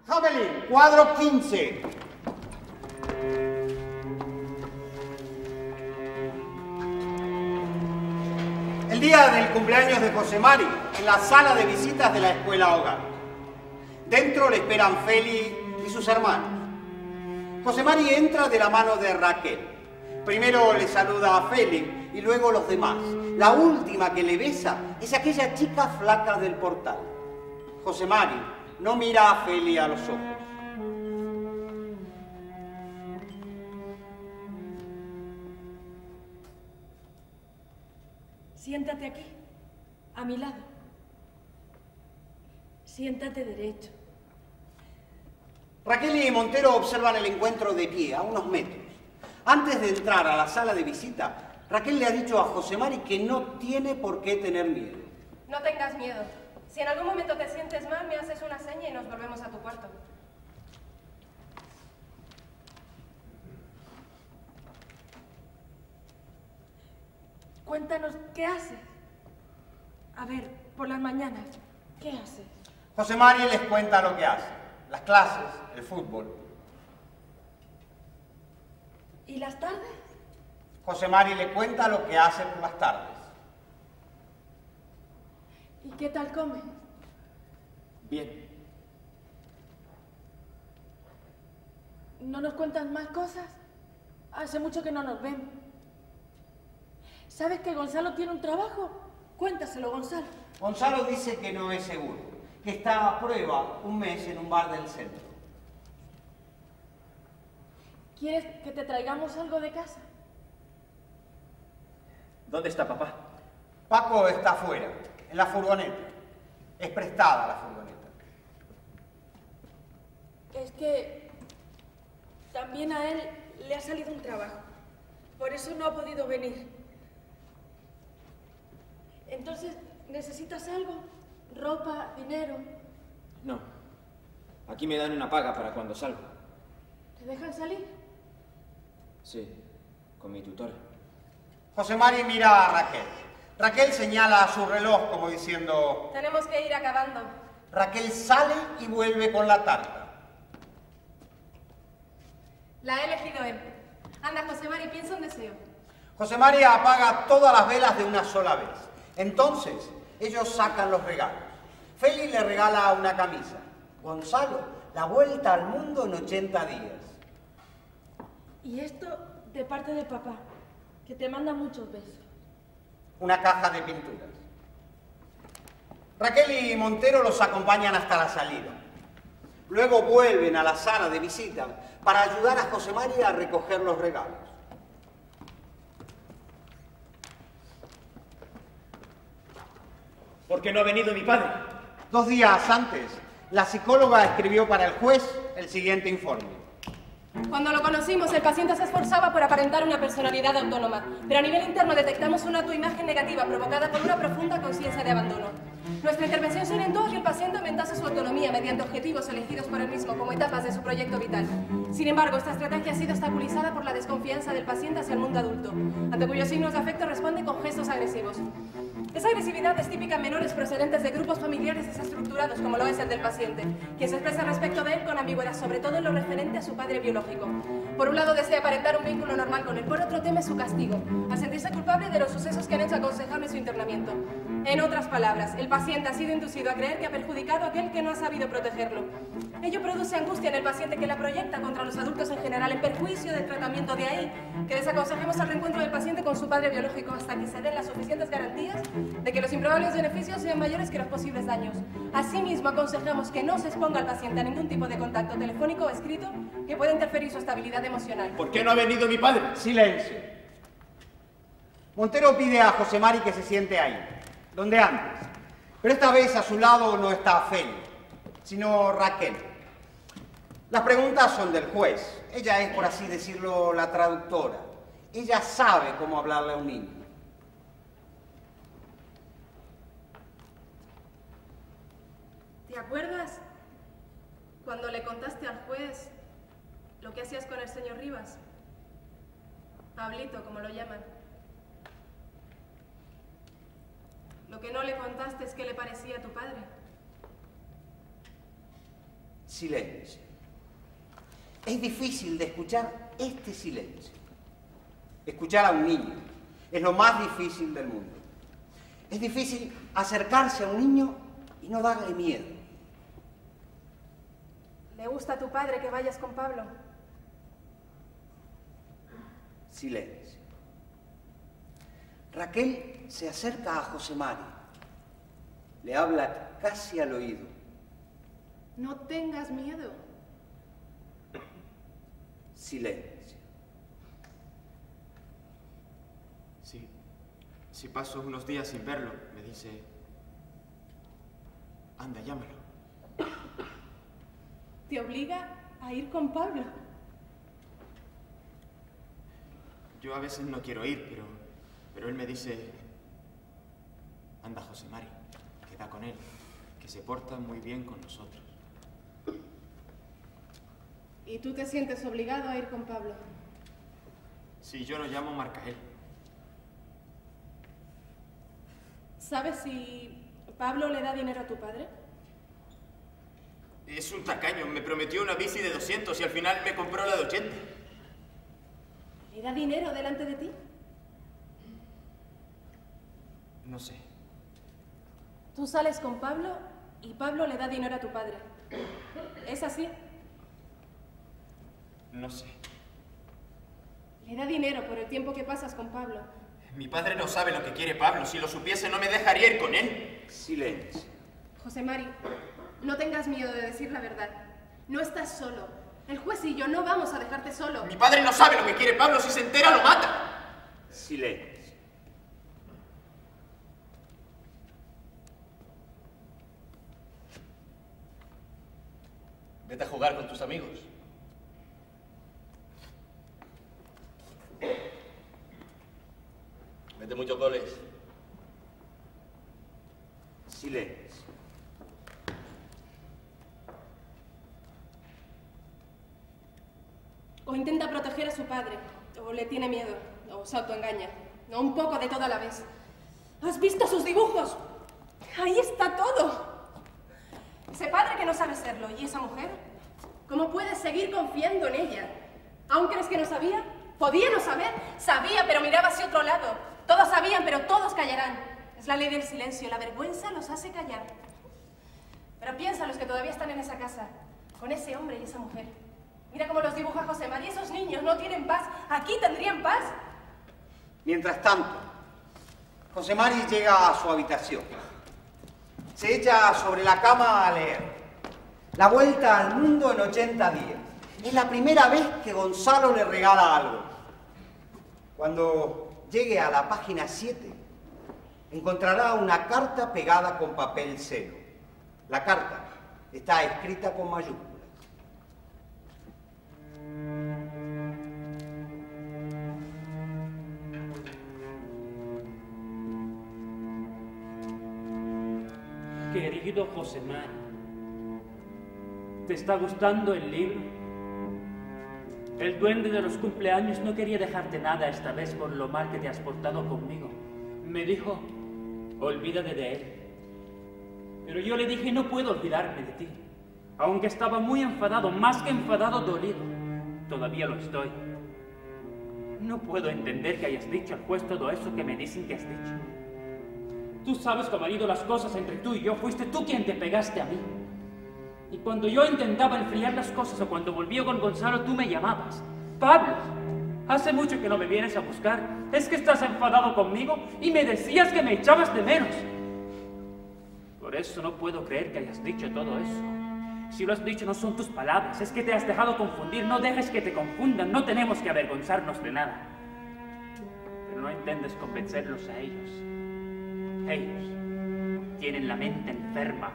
Hamelin, cuadro 15. El día del cumpleaños de José Mari, en la sala de visitas de la escuela hogar. Dentro le esperan Feli y sus hermanos. José Mari entra de la mano de Raquel. Primero le saluda a Feli y luego los demás. La última que le besa es aquella chica flaca del portal. José Mari no mira a Feli a los ojos. Siéntate aquí, a mi lado. Siéntate derecho. Raquel y Montero observan el encuentro de pie, a unos metros. Antes de entrar a la sala de visita, Raquel le ha dicho a José Mari que no tiene por qué tener miedo. No tengas miedo. Si en algún momento te sientes mal, me haces una seña y nos volvemos a tu cuarto. Cuéntanos, ¿qué haces? A ver, por las mañanas, ¿qué haces? José Mari les cuenta lo que hace. Las clases, el fútbol. ¿Y las tardes? José Mari le cuenta lo que hace por las tardes. ¿Y qué tal comes? Bien. ¿No nos cuentas más cosas? Hace mucho que no nos vemos. ¿Sabes que Gonzalo tiene un trabajo? Cuéntaselo, Gonzalo. Gonzalo dice que no es seguro, que está a prueba un mes en un bar del centro. ¿Quieres que te traigamos algo de casa? ¿Dónde está papá? Paco está afuera, en la furgoneta. Es prestada la furgoneta. Es que también a él le ha salido un trabajo. Por eso no ha podido venir. Entonces, ¿necesitas algo? ¿Ropa? ¿Dinero? No. Aquí me dan una paga para cuando salgo. ¿Te dejan salir? Sí, con mi tutora. José Mari mira a Raquel. Raquel señala a su reloj como diciendo... Tenemos que ir acabando. Raquel sale y vuelve con la tarta. La ha elegido él. Anda, José Mari, piensa un deseo. José Mari apaga todas las velas de una sola vez. Entonces, ellos sacan los regalos. Feli le regala una camisa. Gonzalo, la vuelta al mundo en 80 días. Y esto de parte de papá, que te manda muchos besos. Una caja de pinturas. Raquel y Montero los acompañan hasta la salida. Luego vuelven a la sala de visita para ayudar a José Mari a recoger los regalos. ¿Por qué no ha venido mi padre? 2 días antes, la psicóloga escribió para el juez el siguiente informe. Cuando lo conocimos, el paciente se esforzaba por aparentar una personalidad autónoma, pero a nivel interno detectamos una autoimagen negativa provocada por una profunda conciencia de abandono. Nuestra intervención se orientó a que el paciente aumentase su autonomía mediante objetivos elegidos por él mismo como etapas de su proyecto vital. Sin embargo, esta estrategia ha sido obstaculizada por la desconfianza del paciente hacia el mundo adulto, ante cuyos signos de afecto responde con gestos agresivos. Esa agresividad es típica en menores procedentes de grupos familiares desestructurados, como lo es el del paciente, quien se expresa respecto de él con ambigüedad, sobre todo en lo referente a su padre biológico. Por un lado desea aparentar un vínculo normal con él, por otro teme su castigo, al sentirse culpable de los sucesos que han hecho aconsejable su internamiento. En otras palabras, el paciente ha sido inducido a creer que ha perjudicado a aquel que no ha sabido protegerlo. Ello produce angustia en el paciente que la proyecta contra los adultos en general en perjuicio del tratamiento. De ahí que desaconsejemos el reencuentro del paciente con su padre biológico hasta que se den las suficientes garantías de que los improbables beneficios sean mayores que los posibles daños. Asimismo, aconsejamos que no se exponga al paciente a ningún tipo de contacto telefónico o escrito que pueda interferir su estabilidad emocional. ¿Por qué no ha venido mi padre? Silencio. Montero pide a José Mari que se siente ahí, donde antes. Pero esta vez a su lado no está Feli, sino Raquel. Las preguntas son del juez. Ella es, por así decirlo, la traductora. Ella sabe cómo hablarle a un niño. ¿Te acuerdas cuando le contaste al juez lo que hacías con el señor Rivas? Pablito, como lo llaman. Lo que no le contaste es qué le parecía a tu padre. Silencio. Es difícil de escuchar este silencio. Escuchar a un niño es lo más difícil del mundo. Es difícil acercarse a un niño y no darle miedo. ¿Le gusta a tu padre que vayas con Pablo? Silencio. Raquel se acerca a José Mari. Le habla casi al oído. No tengas miedo. Silencio. Si paso unos días sin verlo, me dice... Anda, llámalo. ¿Te obliga a ir con Pablo? Yo a veces no quiero ir, pero él me dice... Anda, José Mari, queda con él, que se porta muy bien con nosotros. ¿Y tú te sientes obligado a ir con Pablo? Si yo lo llamo Marcael. ¿Sabes si Pablo le da dinero a tu padre? Es un tacaño. Me prometió una bici de 200 y al final me compró la de 80. ¿Le da dinero delante de ti? No sé. Tú sales con Pablo y Pablo le da dinero a tu padre. ¿Es así? No sé. Le da dinero por el tiempo que pasas con Pablo. Mi padre no sabe lo que quiere Pablo. Si lo supiese, no me dejaría ir con él. Silencio. José Mari, no tengas miedo de decir la verdad. No estás solo. El juez y yo no vamos a dejarte solo. Mi padre no sabe lo que quiere Pablo. Si se entera, lo mata. Silencio. Vete a jugar con tus amigos. Mete muchos goles. Silencio. O intenta proteger a su padre, o le tiene miedo, o se autoengaña. No, un poco de toda la vez. ¿Has visto sus dibujos? Ahí está todo. Ese padre que no sabe serlo, ¿y esa mujer? ¿Cómo puedes seguir confiando en ella? ¿Aún crees que no sabía? ¿Podía no saber? Sabía, pero miraba hacia otro lado. Todos sabían, pero todos callarán. Es la ley del silencio. La vergüenza los hace callar. Pero piensa los que todavía están en esa casa, con ese hombre y esa mujer. Mira cómo los dibuja José María. Esos niños no tienen paz. ¿Aquí tendrían paz? Mientras tanto, José Mari llega a su habitación. Se echa sobre la cama a leer. La vuelta al mundo en 80 días. Es la primera vez que Gonzalo le regala algo. Cuando llegue a la página 7, encontrará una carta pegada con papel celo. La carta está escrita con mayúsculas. Querido José Mari, ¿te está gustando el libro? El duende de los cumpleaños no quería dejarte nada esta vez por lo mal que te has portado conmigo. Me dijo, olvídate de él. Pero yo le dije, no puedo olvidarme de ti. Aunque estaba muy enfadado, más que enfadado, dolido. Todavía lo estoy. No puedo entender que hayas dicho al juez todo eso que me dicen que has dicho. Tú sabes cómo han ido las cosas entre tú y yo. Fuiste tú quien te pegaste a mí. Y cuando yo intentaba enfriar las cosas o cuando volví con Gonzalo, tú me llamabas. Pablo, hace mucho que no me vienes a buscar. ¿Es que estás enfadado conmigo? Y me decías que me echabas de menos. Por eso no puedo creer que hayas dicho todo eso. Si lo has dicho no son tus palabras, es que te has dejado confundir. No dejes que te confundan, no tenemos que avergonzarnos de nada. Pero no intentes convencerlos a ellos. Ellos tienen la mente enferma.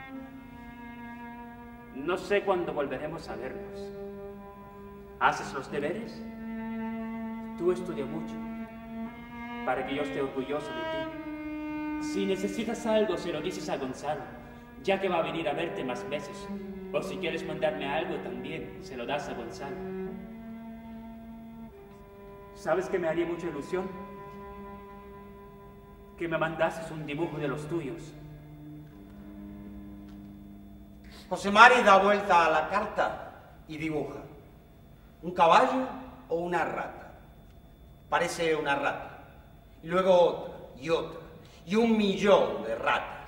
No sé cuándo volveremos a vernos. ¿Haces los deberes? Tú estudia mucho, para que yo esté orgulloso de ti. Si necesitas algo, se lo dices a Gonzalo, ya que va a venir a verte más veces. O si quieres mandarme algo también, se lo das a Gonzalo. ¿Sabes que me haría mucha ilusión? Que me mandases un dibujo de los tuyos. José Mari da vuelta a la carta y dibuja un caballo o una rata. Parece una rata. Y luego otra y otra y un millón de ratas.